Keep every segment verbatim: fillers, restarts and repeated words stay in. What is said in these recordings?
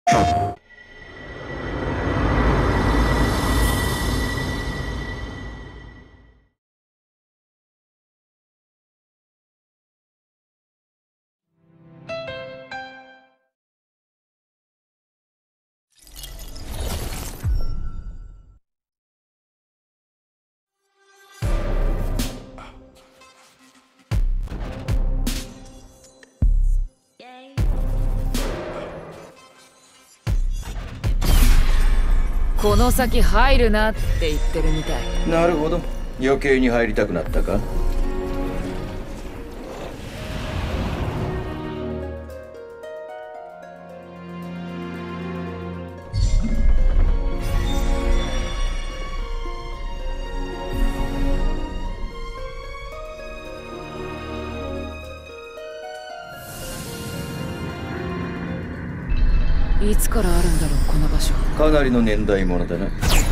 この先入るなって言ってるみたい。 なるほど、余計に入りたくなったか。 いつからあるんだろうこの場所。 かなりの年代物だな。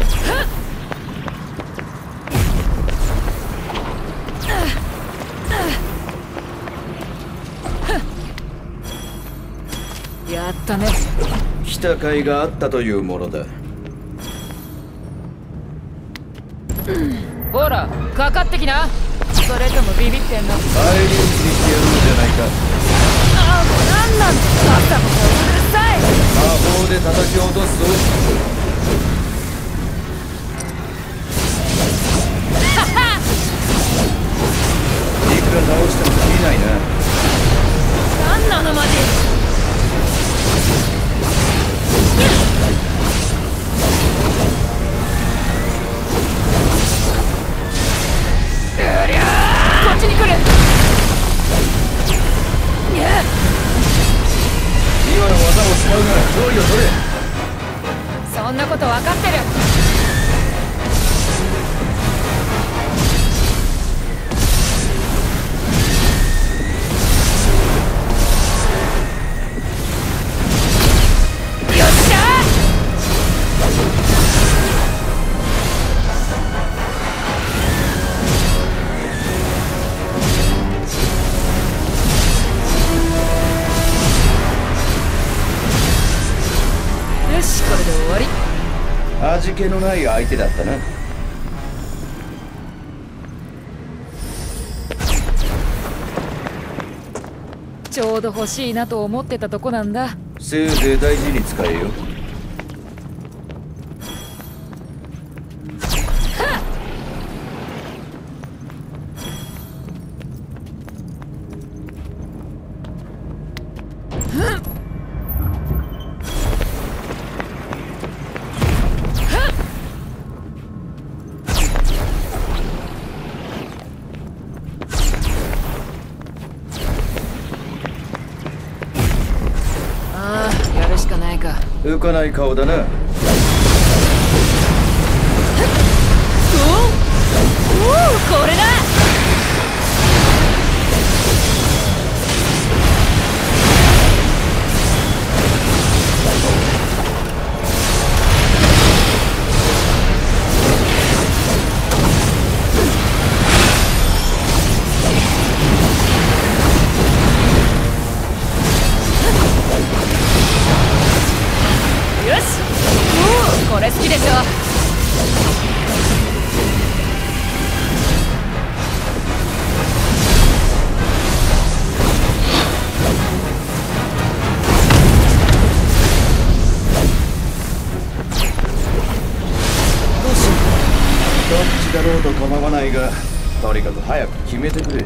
やったね。 来た甲斐があったというものだ。 ほらかかってきな。それともビビってんの？ 返り討ちにしてやるのじゃないか。 ああ、なんなんだ。朝もうるさい。 魔法で叩き落とすぞ。いくら直しても切りないな。 なんなのマジ。うりゃー、こっちに来る。 今の技を使うなら距離を取れ。 そんなこと分かってる。よっしゃよし、これで終わり。 味気のない相手だったな。 ちょうど欲しいなと思ってたとこなんだ。 せいぜい大事に使えよ。浮かない顔だな。おお、 これだ。これ好きでしょ。 どうしよう。どっちだろうと構わないが、とにかく早く決めてくれ。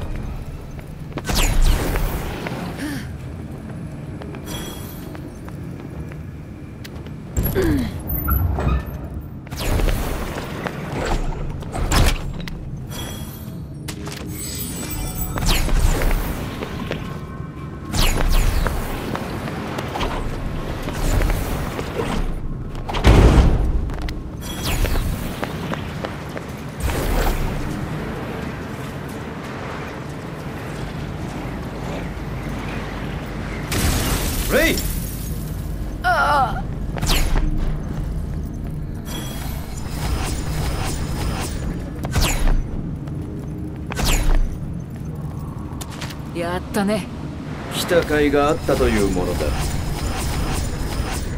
レイ。 ああ。やったね。 来た甲斐があったというものだ。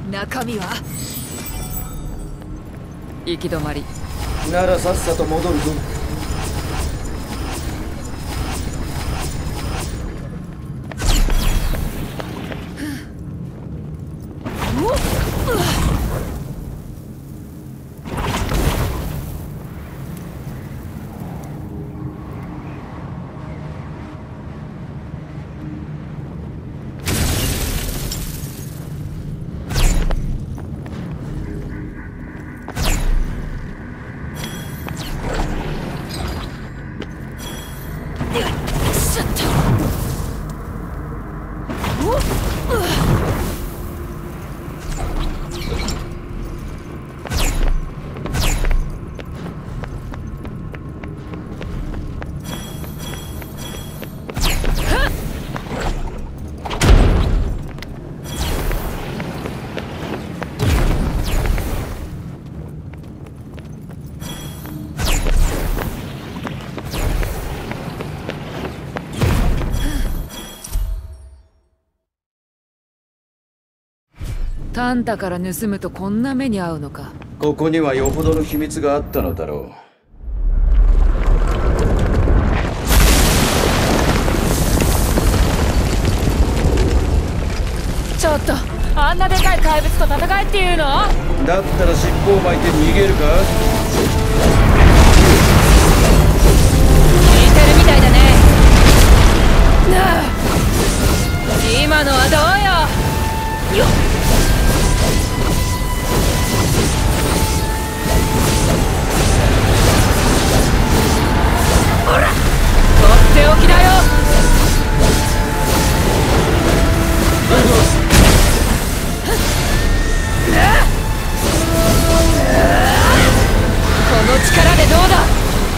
中身は行き止まりならさっさと戻るぞ。 タンタから盗むとこんな目に遭うのか。 ここにはよほどの秘密があったのだろう。ちょっとあんなでかい怪物と戦えっていうの？ だったら尻尾を巻いて逃げるか？ 聞いてるみたいだね。なあ、今のはどうよ。よっ、ほら、とっておきだよ。この力でどうだ。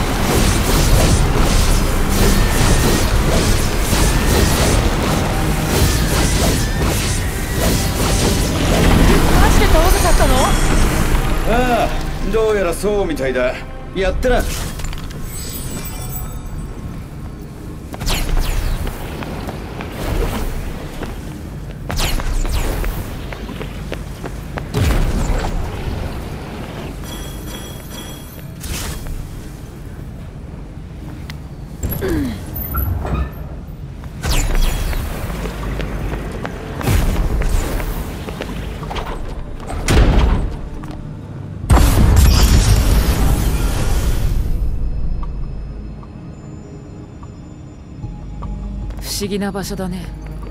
マジで倒せちゃったの？ ああ、どうやらそうみたいだ。やったな。 不思議な場所だね。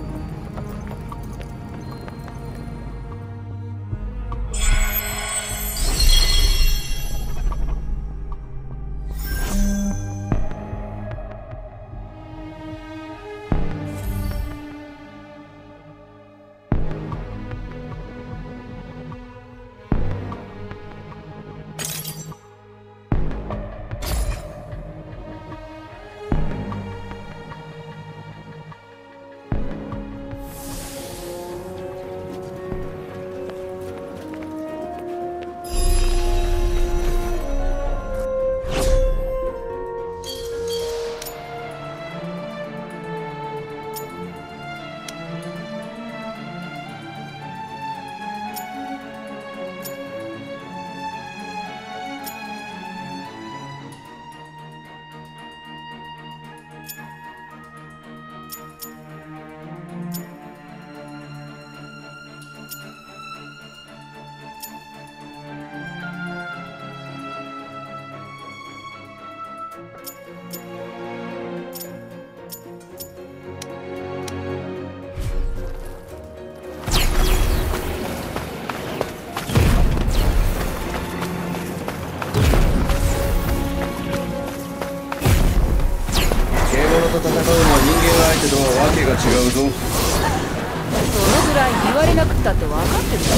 と戦うのは人間相手とはわけが違うぞ。 そのぐらい言われなくったって分かってる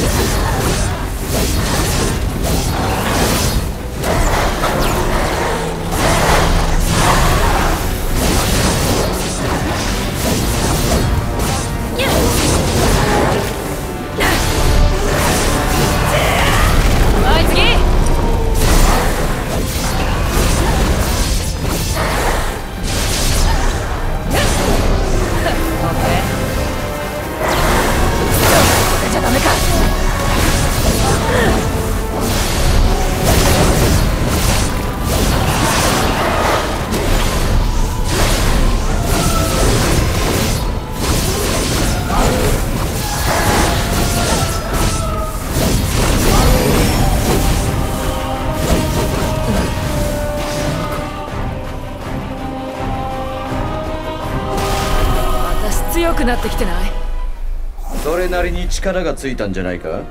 はい、次。これじゃダメか。 強くなってきてない？ それなりに力がついたんじゃないか。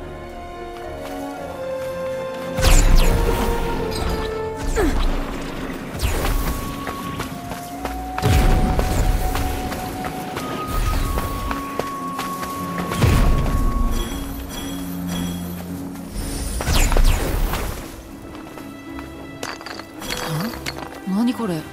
何これ？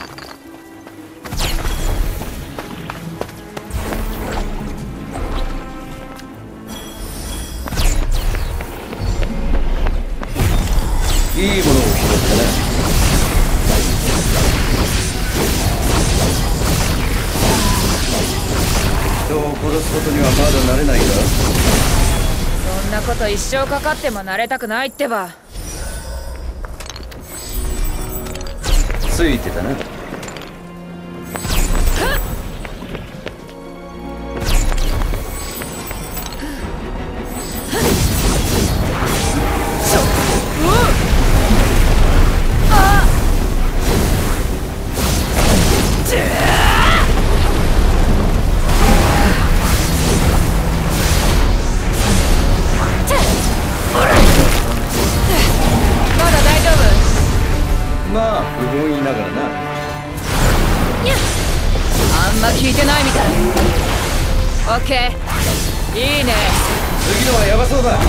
いいものを拾ったな。人を殺すことにはまだ慣れないか。 そんなこと一生かかっても慣れたくないってば。 ついてたな。まあ不本意ながらな。 あんま聞いてないみたい。オッケー、いいね。 次のはヤバそうだ。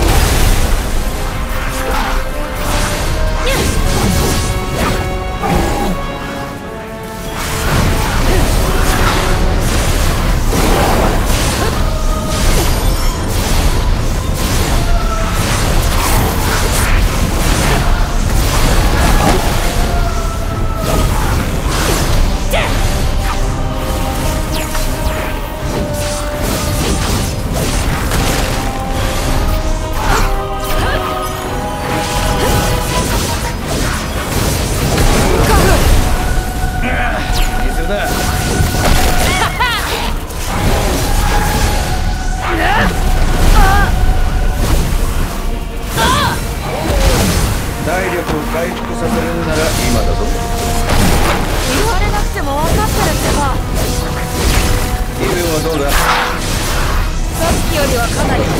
体力を回復させるなら今だぞ。 言われなくても分かってるってば。 気分はどうだ？ さっきよりはかなり低い。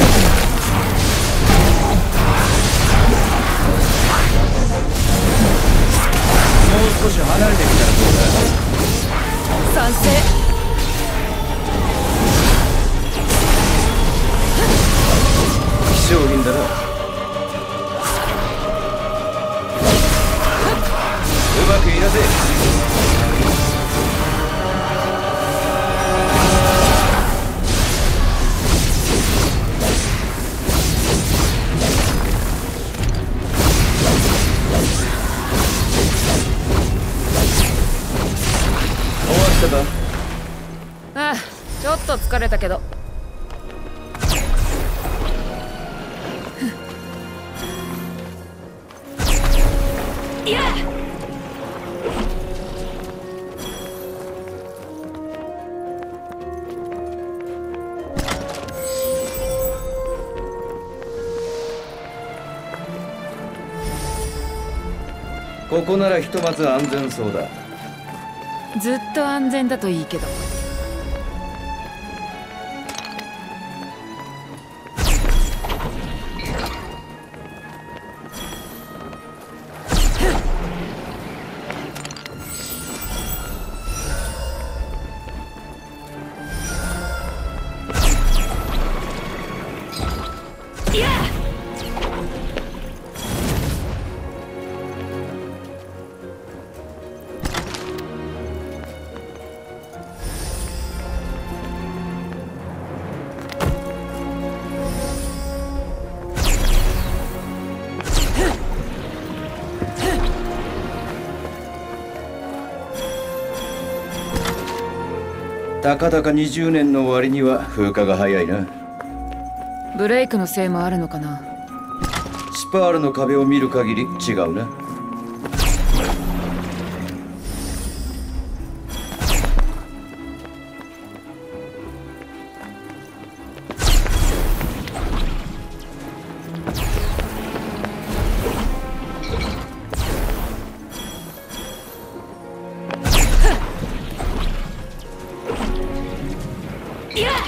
もう少し離れてみたらどうだ？ 賛成。 希少品だな。うまくいなせ。終わったか？ ああ、ちょっと疲れたけど。いや！ ここならひとまず安全そうだ。 ずっと安全だといいけど。 たかだかにじゅうねんの割には風化が早いな。 ブレイクのせいもあるのかな。 スパールの壁を見る限り違うな。 いや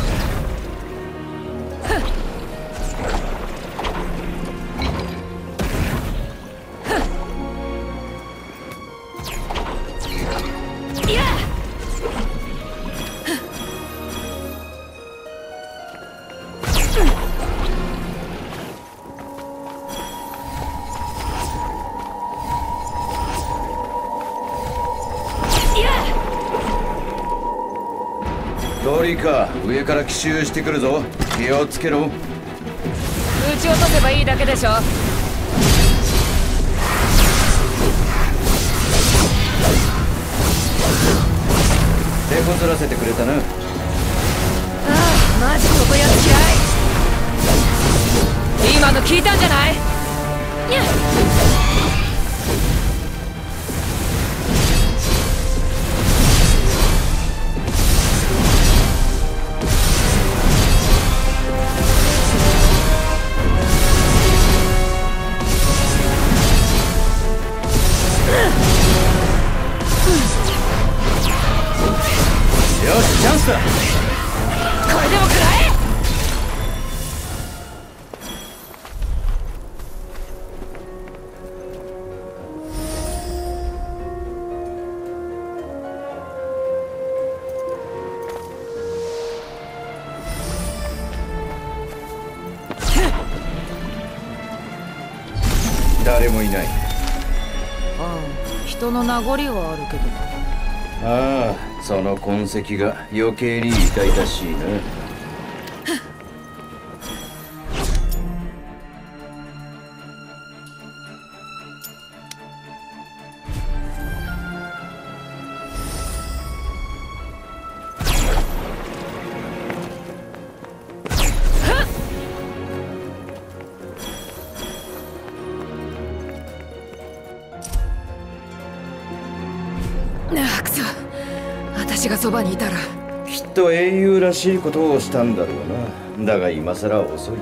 トリカ、上から奇襲してくるぞ。気をつけろ。 撃ち落とせばいいだけでしょ。 手こずらせてくれたな。 ああ、マジここやつ嫌い。今の聞いたんじゃない？にゃっ。 よし、チャンスだ。 これでも食らえ。 誰もいない。 ああ、人の名残はあるけど。 ああ、その痕跡が余計に痛々しいな。 ああ、くそ。私がそばにいたら。 きっと英雄らしいことをしたんだろうな。だが今さら遅い。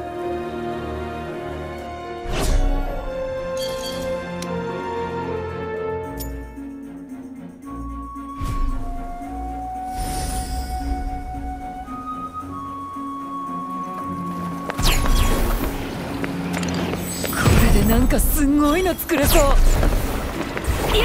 これでなんかすごいの作れそう。いや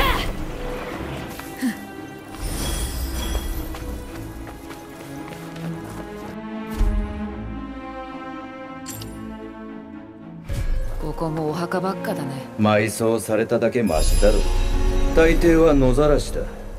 ここもお墓ばっかだね。 埋葬されただけマシだろう。大抵は野ざらしだ。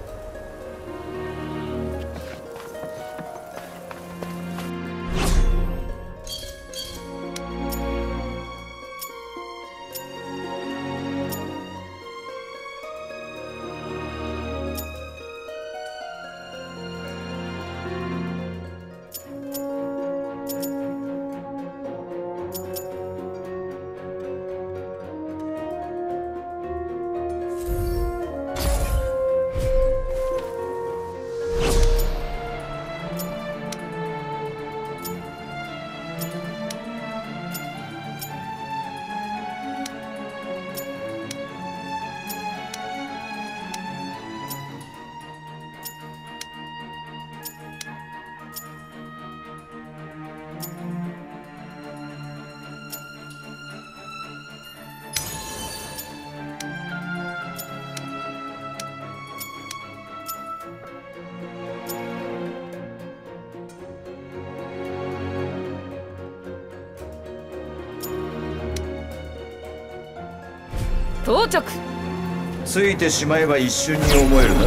到着。 ついてしまえば一瞬に思えるな。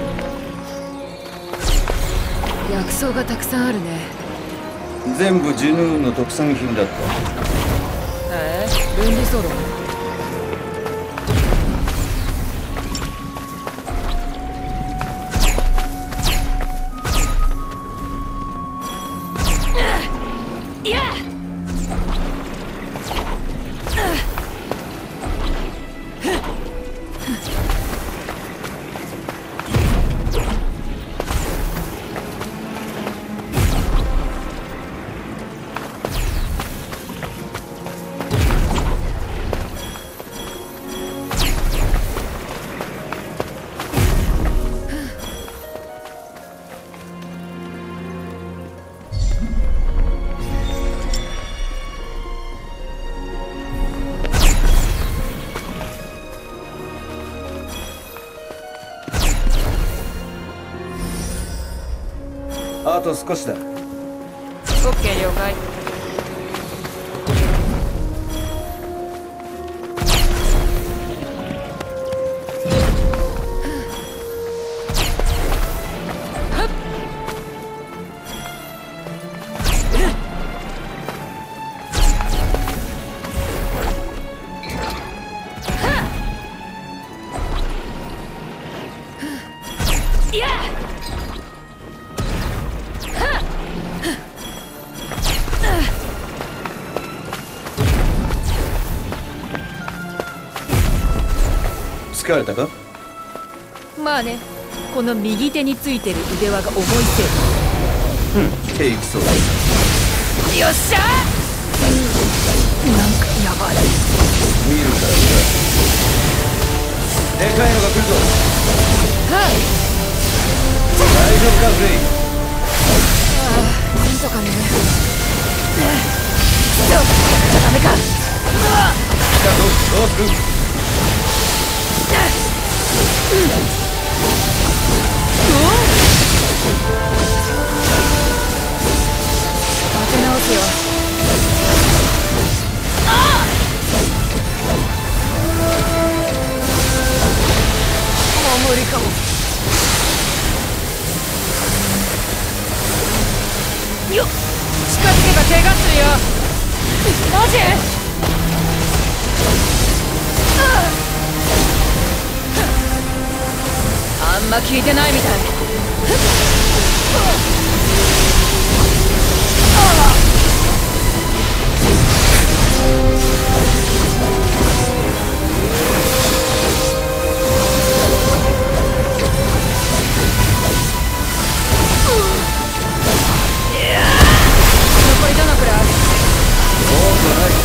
薬草がたくさんあるね。 全部ジヌーの特産品だった。 ええ、分離ソロ。いやあと少しだ。 オッケー了解。 疲れたか？ まあね、この右手についてる腕輪が重いせい。 うん、テイクそうだ。 よっしゃー、うん、なんかやばい。 見るからな。でかいのが来るぞ。 はい。 大丈夫かフレイ？ ああ、なんとかね。ちょっとダメか。 来たぞ、どうする？ うん、お立て直すよ。ああ、もう無理かも。よっ、近づけば怪我するよ。マジ？ああ、あんま聞いてないみたい。残りどのくらい？ 多くはない。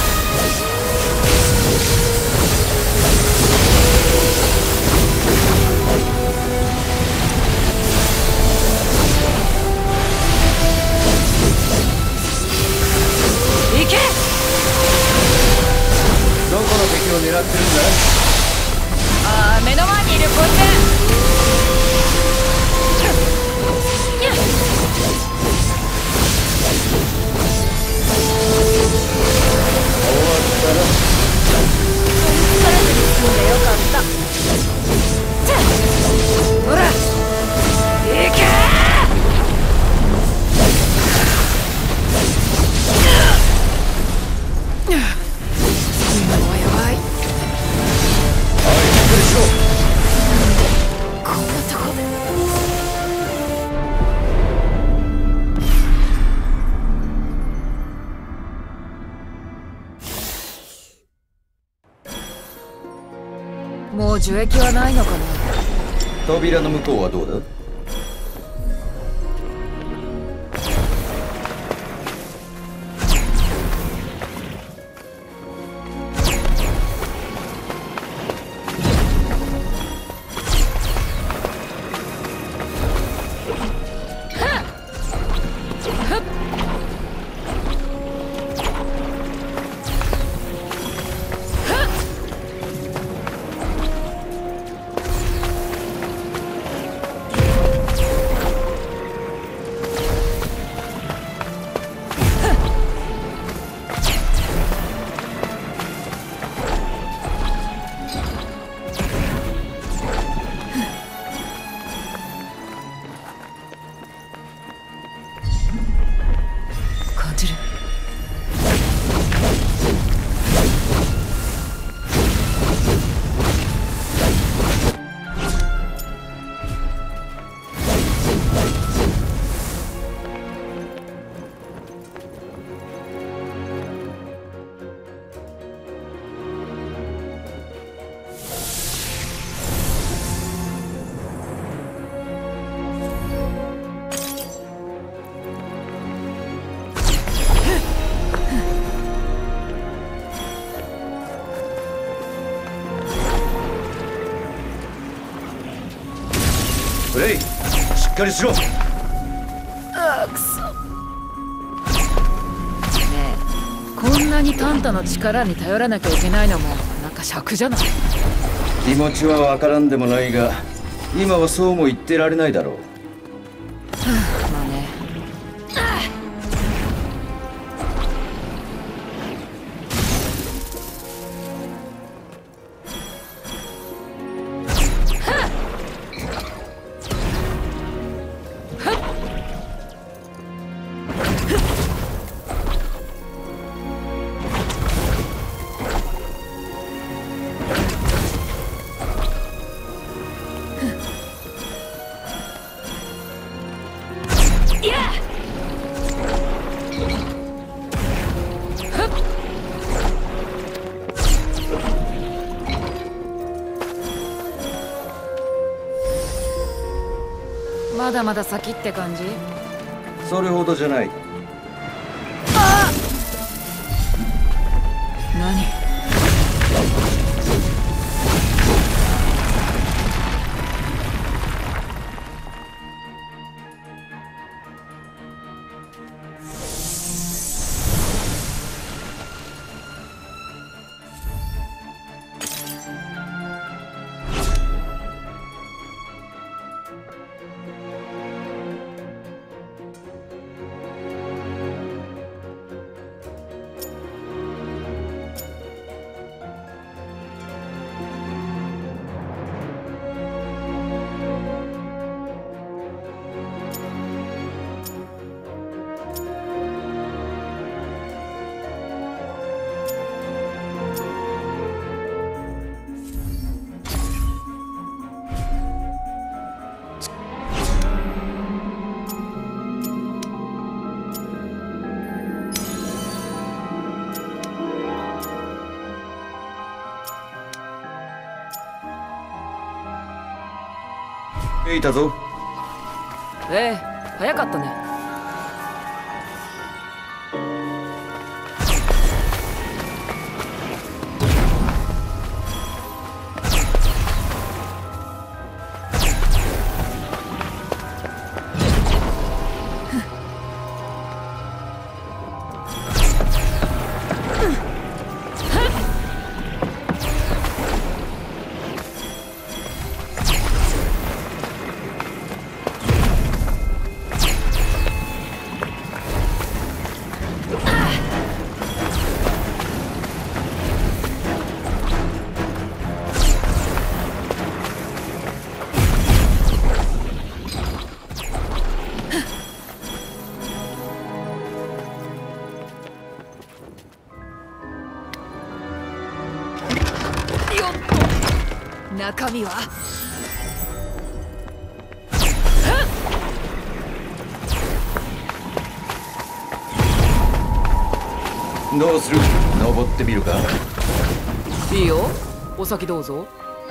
行け！ どこの敵を狙ってるんだ？ ああ、目の前にいるこいつ。 終わったな。 疲れずに済んでよかった。ほら、行けー！今のはやばい。 おい、しっかりしろ。 こんなとこで。もう樹液はないのかな。 扉の向こうはどうだ？ 感じる。 フレイ、しっかりしろ。 ああ、くそ。ねえ、こんなにタンタの力に頼らなきゃいけないのもなんか尺じゃない？ 気持ちはわからんでもないが、今はそうも言ってられないだろう。 まあね、 だまだ先って感じ？ それほどじゃない。 あ何？ いたぞ。 ええ、早かったね。中身はどうする？登ってみるか？ いいよ、お先どうぞ。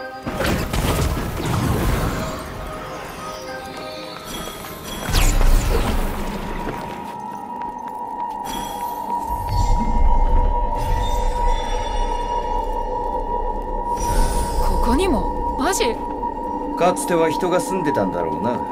ここにも？マジ？ かつては人が住んでたんだろうな。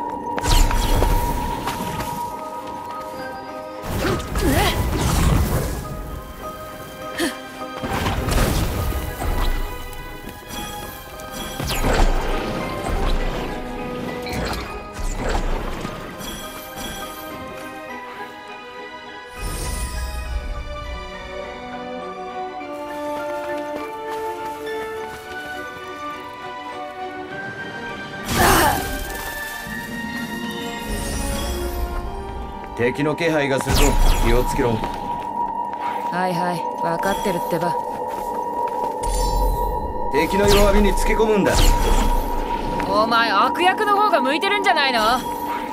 敵の気配がするぞ。気をつけろ。 はいはい、分かってるってば。 敵の弱みにつけ込むんだ。 お前悪役の方が向いてるんじゃないの？は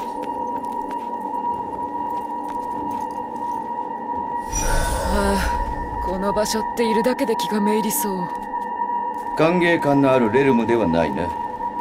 あ、この場所っているだけで気がめいりそう。 歓迎感のあるレルムではないな。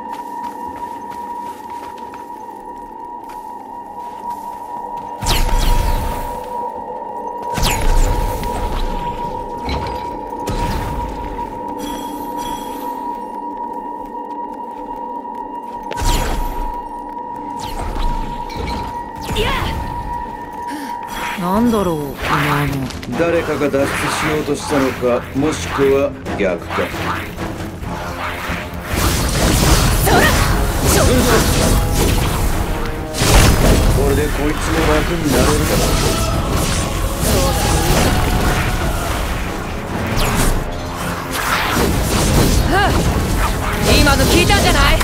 なんだろう、お前の。 誰かが脱出しようとしたのか、もしくは逆か。 そらちょっこれでこいつも楽になれるかな。 はあ、今の聞いたんじゃない？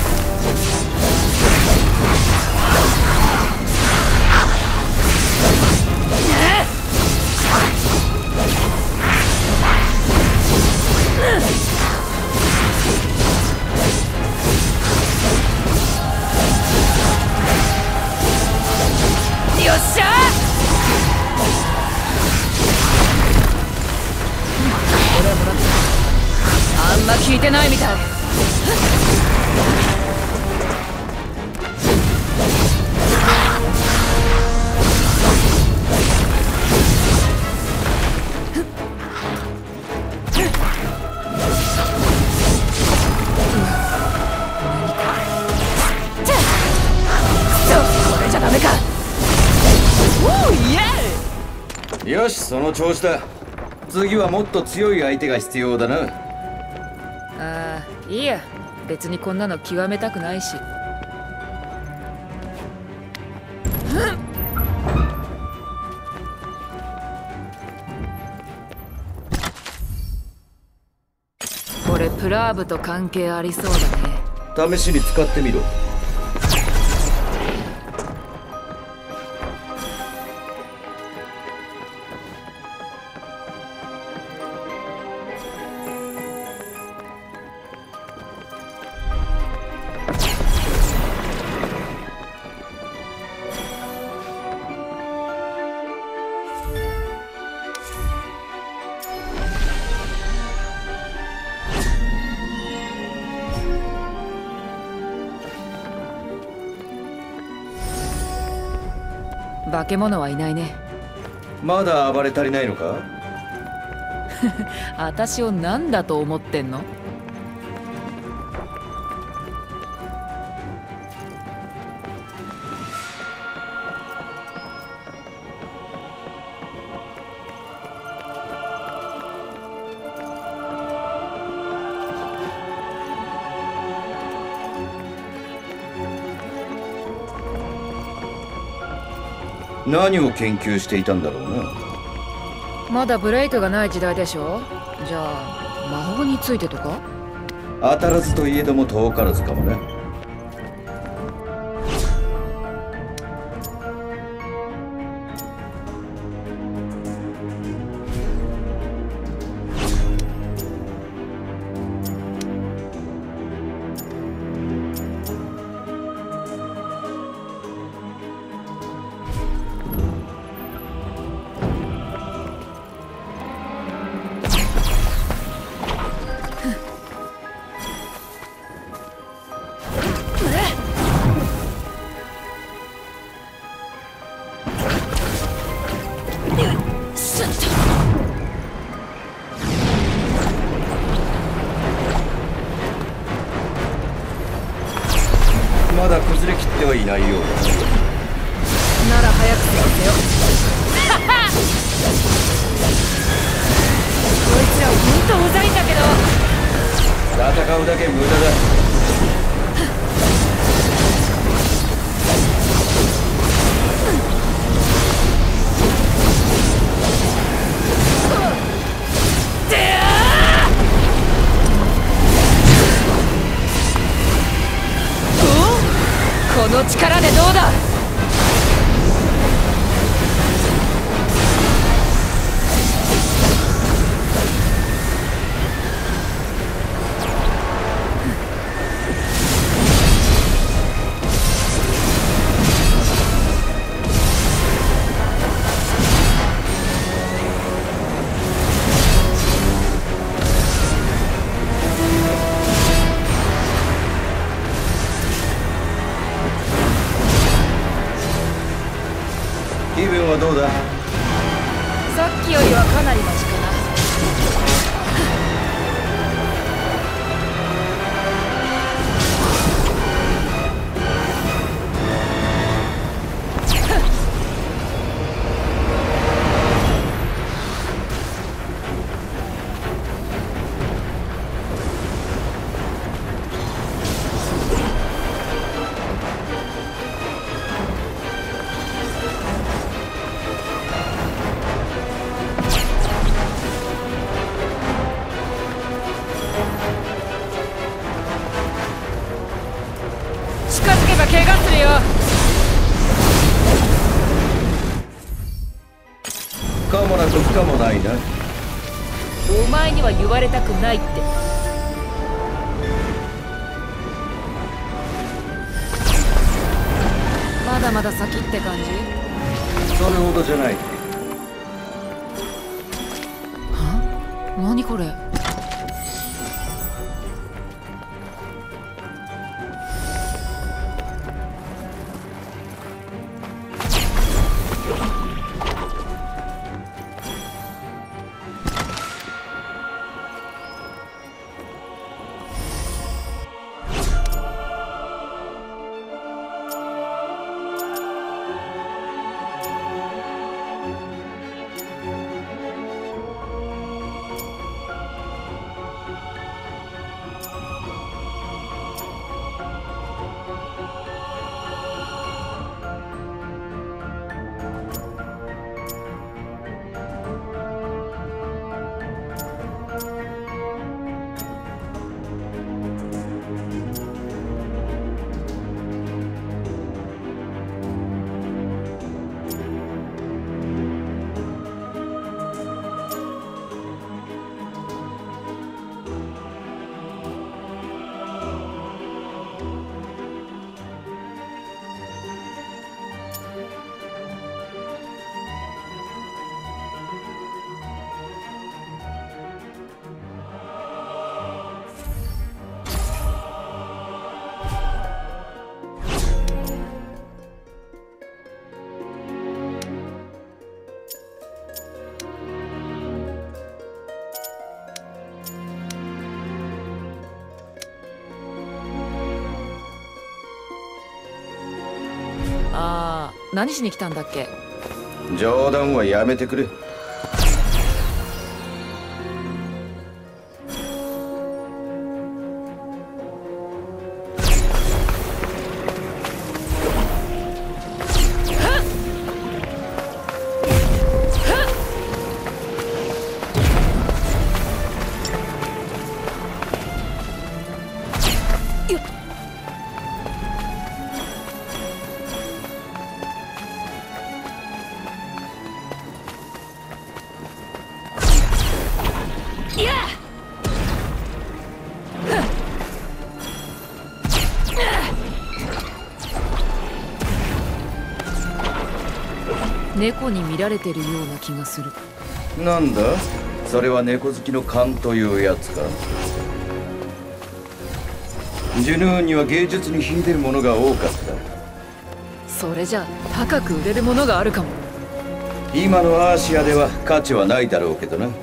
よっしゃこれもらった。あんま聞いてないみたい。 よし、その調子だ。次はもっと強い相手が必要だな。 ああ、いいや。別にこんなの極めたくないし。これプラーブと関係ありそうだね。 試しに使ってみろ。 化け物はいないね。 まだ暴れ足りないのか？ 私を何だと思ってんの？ 何を研究していたんだろうな。 まだブレイクがない時代でしょ。じゃあ魔法についてとか？ 当たらずといえども遠からずかもな。まだ崩れきってはいないようだ。 なら早くせよ。こいつらほんとうざいんだけど。 戦うだけ無駄だ。 この力でどうだ。 気分はどうだ？ さっきよりはかなりマシかな。近づけば怪我するよ。 かもなく不可もないな。 お前には言われたくないって。まだまだ先って感じ？ それほどじゃない。 は？何これ？ 何しに来たんだっけ？ 冗談はやめてくれ。 猫に見られてるような気がする。 なんだそれは猫好きの勘というやつか。ジュヌーンには芸術に秀でるものが多かった。 それじゃ高く売れるものがあるかも。 今のアーシアでは価値はないだろうけどな。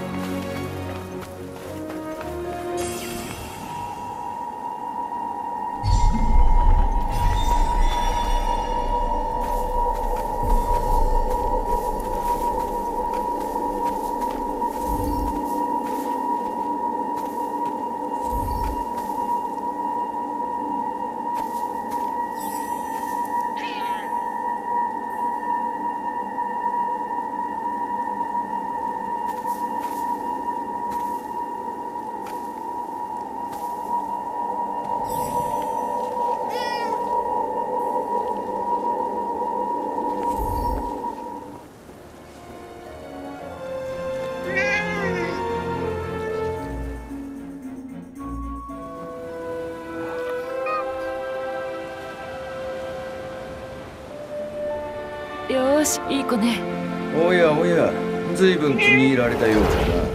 よーし、いい子ね。 おやおや、ずいぶん気に入られたようだな。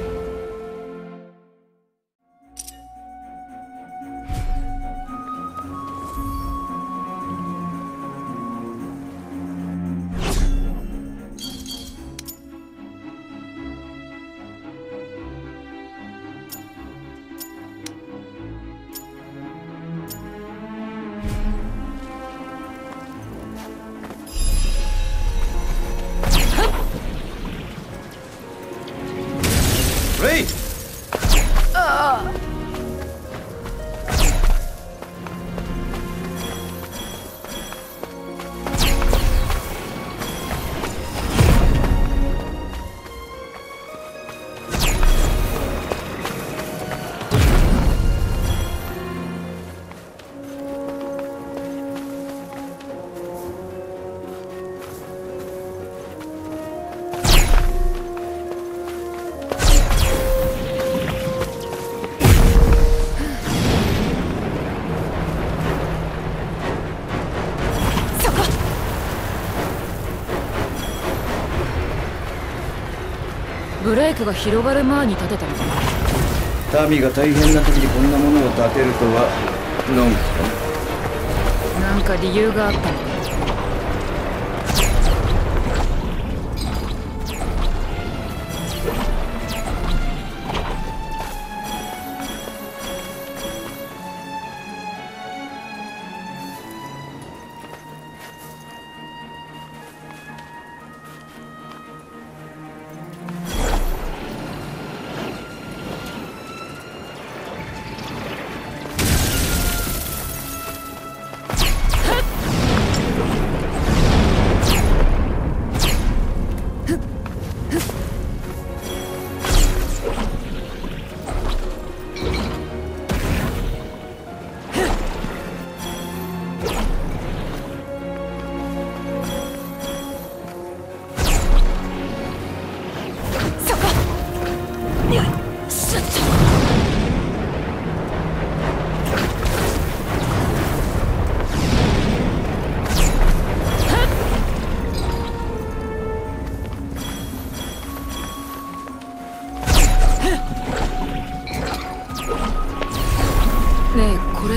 ブレイクが広がる前に建てたのかな。 民が大変な時にこんなものを建てるとはのんきか。 なんか理由があったのか。ねえ、これって。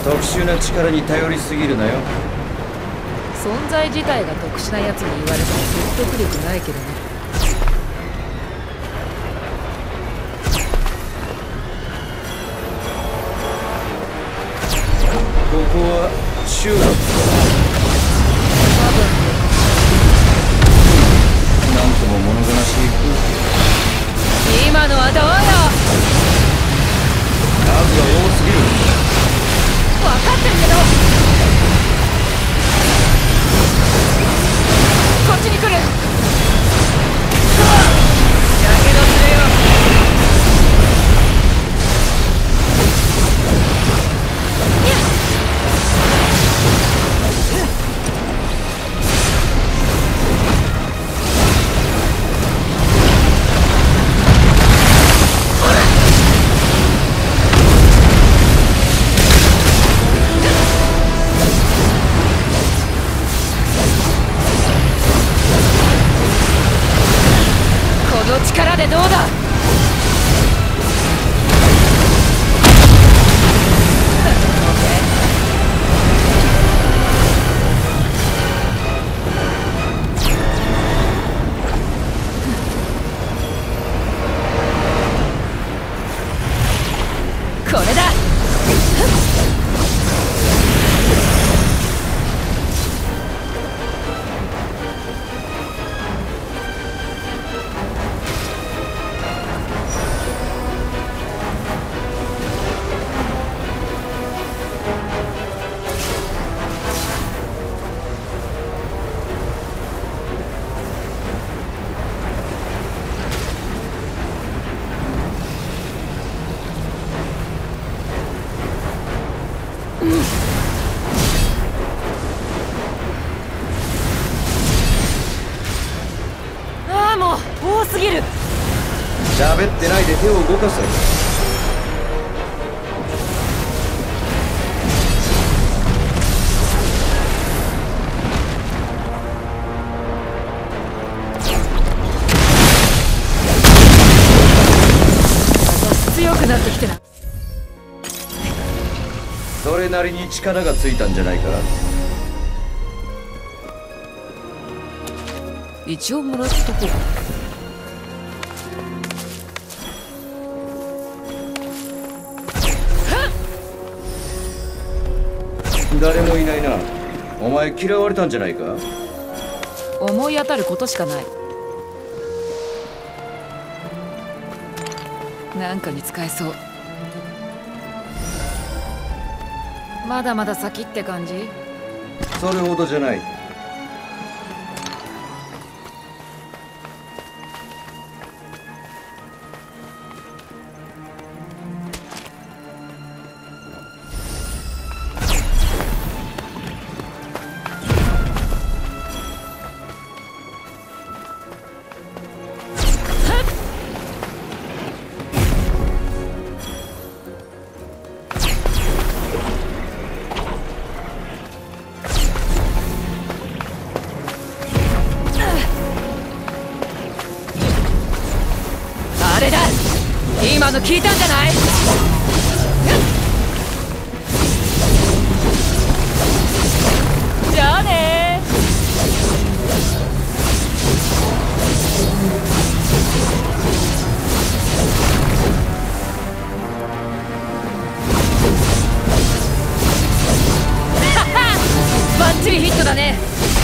特殊な力に頼りすぎるなよ。 存在自体が特殊なやつに言われても説得力ないけどね。 ここは集落。 多分なんとも物悲しい風景。 今のはどうよ。 数が多すぎる。 分かってるけどこっちに来る。やけどするよ。この力でどうだ。これだ。ああ、もう多すぎる。 喋ってないで手を動かせ。 強くなってきてな。 それなりに力がついたんじゃないか。 一応もらっとこう。 誰もいないな。お前嫌われたんじゃないか。 思い当たることしかない。なんかに使えそう。まだまだ先って感じ。 それほどじゃない。 あれだ。今の聞いたんじゃない。じゃあねー。バッチリヒットだね。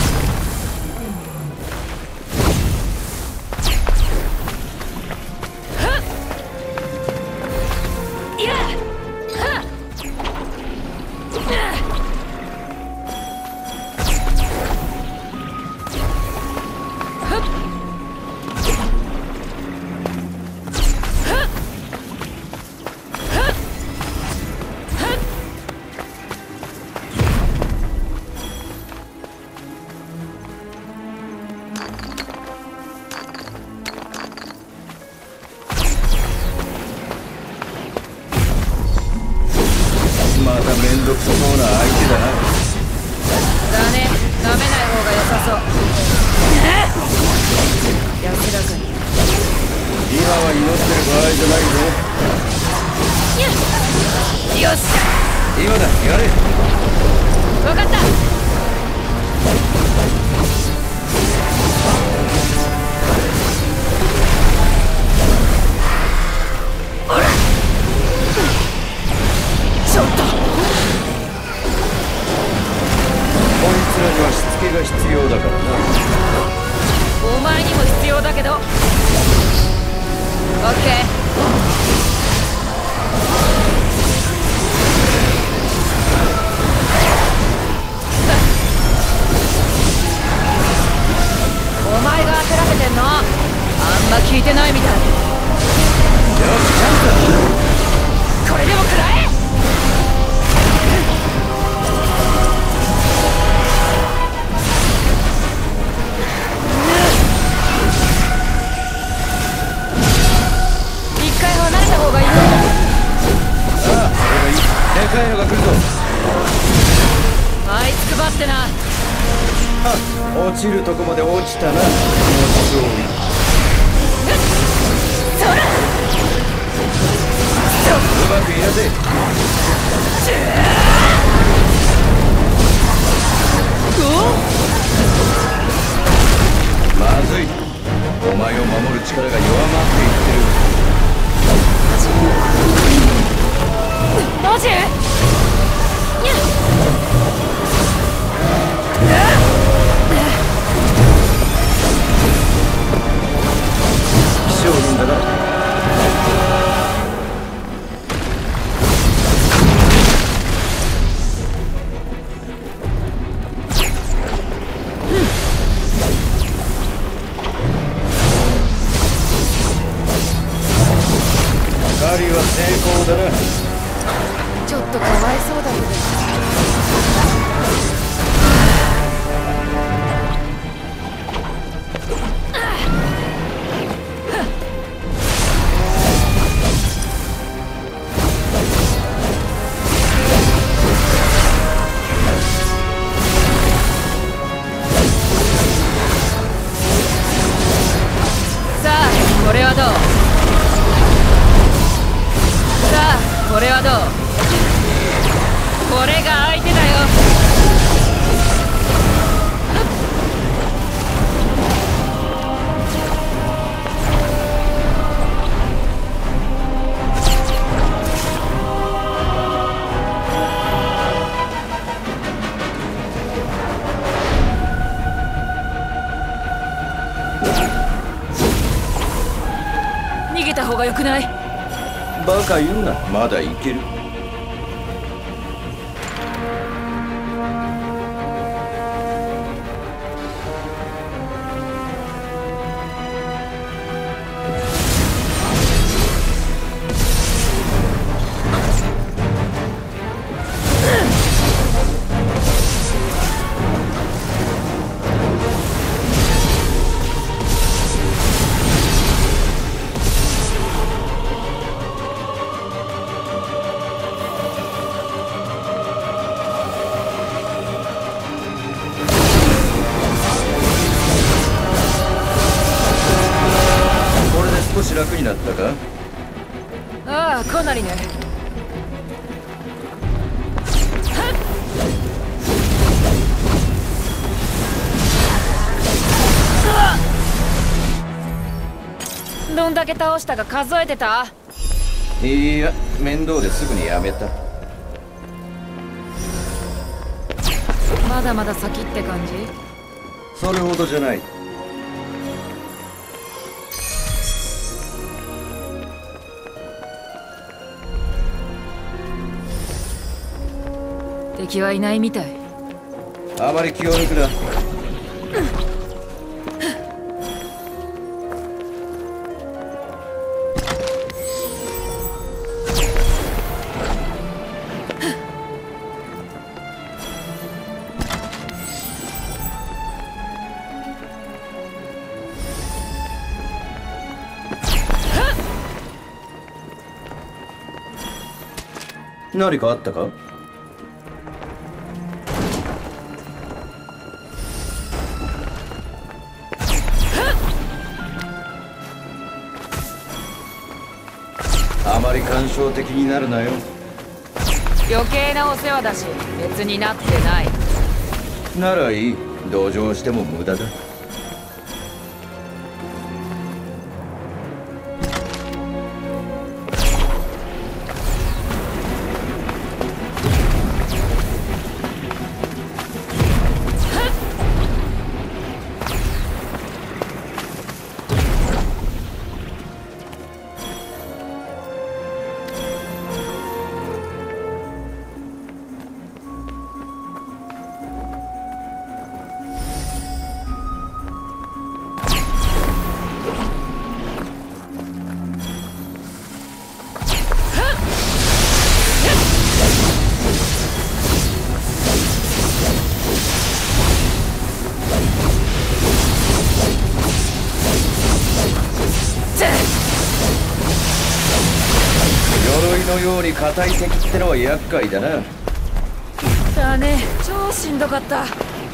まためんどくさそうな相手だな。 だね。舐めない方が良さそう。安らかに。 今は祈ってる場合じゃないぞ。 よし、 今だ、やれ。 分かった。ちょっとこいつらにはしつけが必要だからな。 お前にも必要だけど。オッケー。お前が焦らせてんの。あんま聞いてないみたい。 よし、チャンスだ。 これでも食らえ。一回離れた方がいいよ。 ああ、それがいい。でかいのが来るぞ。 あいつ配ってな。 あ、落ちるとこまで落ちたな。もうそう。 そら。 うまくいなせ。まずい。お前を守る力が弱まっていってる。 マジ？にゃっ。 気象人だな。狩りは成功だな。 ちょっとかわいそうだけど。さあ、これはどう？さあ、これはどう？これが相手だよ。逃げた方がよくない？ バカ言うな。まだいける。少し楽になったか？ ああ、かなりね。どんだけ倒したか数えてた？ いや、面倒ですぐにやめた。 まだまだ先って感じ？ それほどじゃない。 敵はいないみたい。 あまり気を抜くな。何かあったか？あまり感傷的になるなよ。 余計なお世話だし別になってない。 ならいい。同情しても無駄だ。鎧のように硬い敵ってのは厄介だな。 だね、超しんどかった。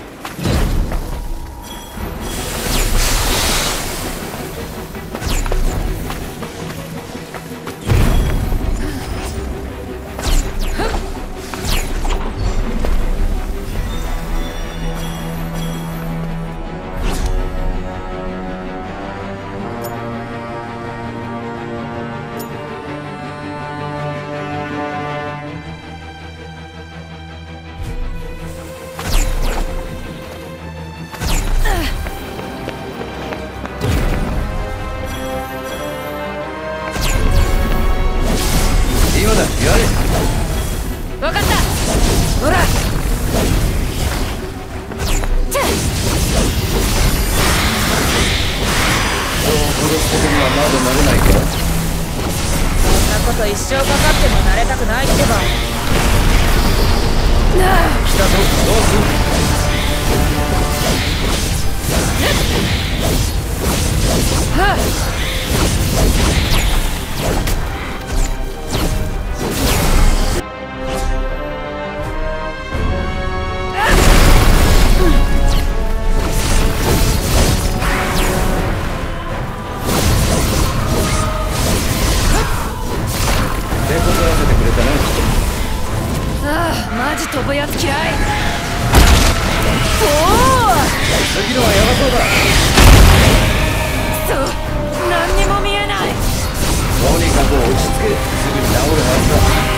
わかった。ほら。チェッ。 人を殺すことにはまだ慣れないか。 そんなこと一生かかっても慣れたくないってば。なあ。 来たぞ。どうする。 はっ。マジ飛ぶやつ嫌い。おお、 次のはヤバそうだ。 そう、何にも見えない。 とにかく落ち着け。すぐに治るはずだ。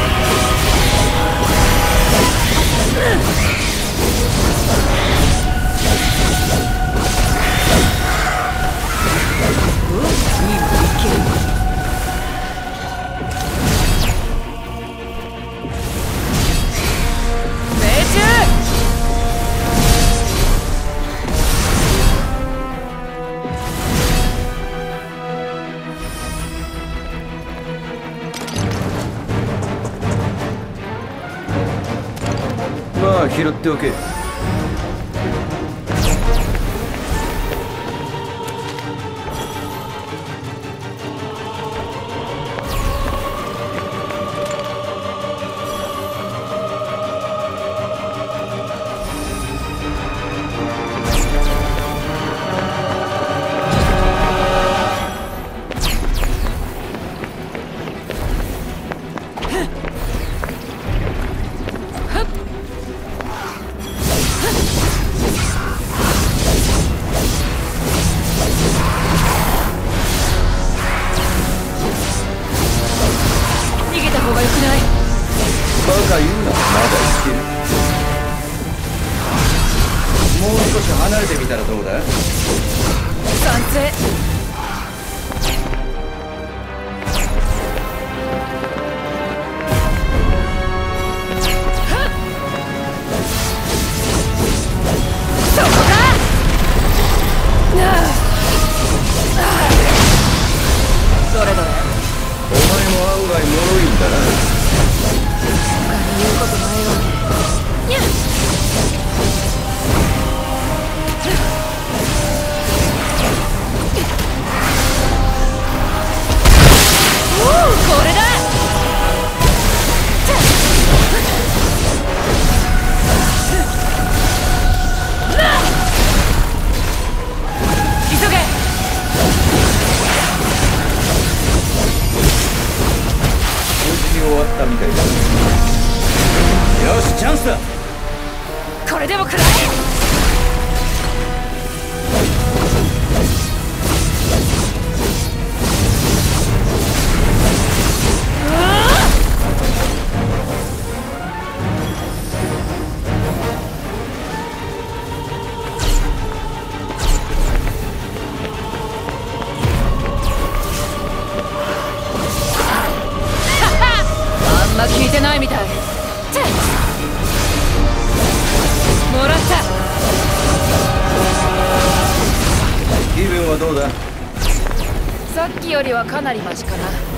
まあ拾っておけ。バカ言うな。まだ生きてる。もう少し離れてみたらどうだ。 賛成。どれどれ。 お前も案外脆いんだな。 他に言うことないわけ。にゃっ。 チャンスだ。 これでも食らえ。あんま聞いてないみたい。チェッもらった。 気分はどうだ？ さっきよりはかなりマシかな。